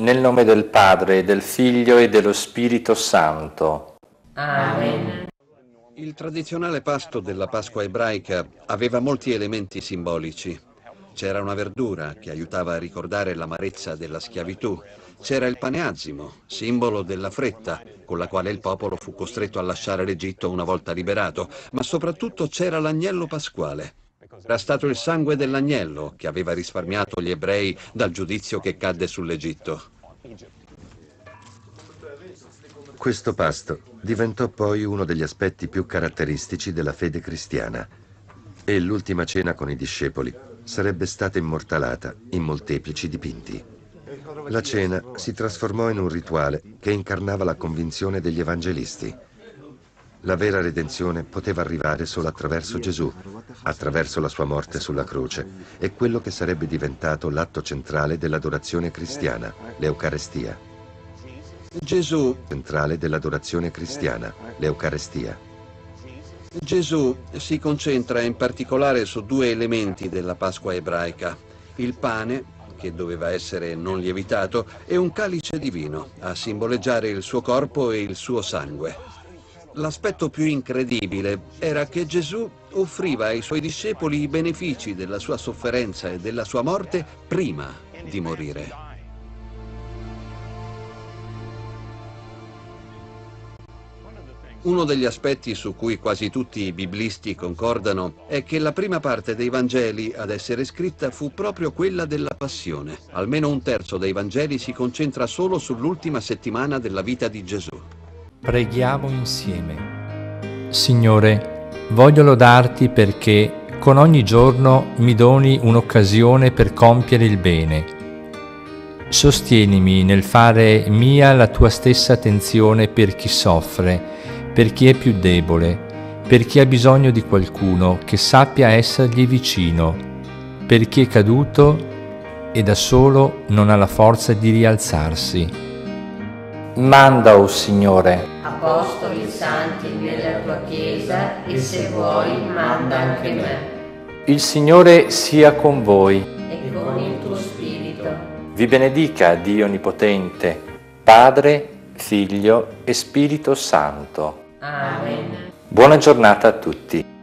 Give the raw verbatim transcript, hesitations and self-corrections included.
Nel nome del Padre, del Figlio e dello Spirito Santo. Amen. Il tradizionale pasto della Pasqua ebraica aveva molti elementi simbolici. C'era una verdura che aiutava a ricordare l'amarezza della schiavitù. C'era il pane azimo, simbolo della fretta, con la quale il popolo fu costretto a lasciare l'Egitto una volta liberato, ma soprattutto c'era l'agnello pasquale. Era stato il sangue dell'agnello che aveva risparmiato gli ebrei dal giudizio che cadde sull'Egitto. Questo pasto diventò poi uno degli aspetti più caratteristici della fede cristiana e l'ultima cena con i discepoli sarebbe stata immortalata in molteplici dipinti. La cena si trasformò in un rituale che incarnava la convinzione degli evangelisti. La vera redenzione poteva arrivare solo attraverso Gesù, attraverso la sua morte sulla croce, e quello che sarebbe diventato l'atto centrale dell'adorazione cristiana, l'Eucarestia. Gesù, centrale dell'adorazione cristiana, l'Eucarestia. Gesù si concentra in particolare su due elementi della Pasqua ebraica: il pane, che doveva essere non lievitato, e un calice di vino, a simboleggiare il suo corpo e il suo sangue. L'aspetto più incredibile era che Gesù offriva ai suoi discepoli i benefici della sua sofferenza e della sua morte prima di morire. Uno degli aspetti su cui quasi tutti i biblisti concordano è che la prima parte dei Vangeli ad essere scritta fu proprio quella della Passione. Almeno un terzo dei Vangeli si concentra solo sull'ultima settimana della vita di Gesù. Preghiamo insieme. Signore, voglio lodarti perché con ogni giorno mi doni un'occasione per compiere il bene. Sostienimi nel fare mia la tua stessa attenzione per chi soffre, per chi è più debole, per chi ha bisogno di qualcuno che sappia essergli vicino, per chi è caduto e da solo non ha la forza di rialzarsi. Manda, o Signore, Apostoli santi nella tua Chiesa e se vuoi manda anche me. il Signore sia con voi. E con il tuo spirito. Vi benedica Dio Onnipotente, Padre, Figlio e Spirito Santo. Amen. Buona giornata a tutti.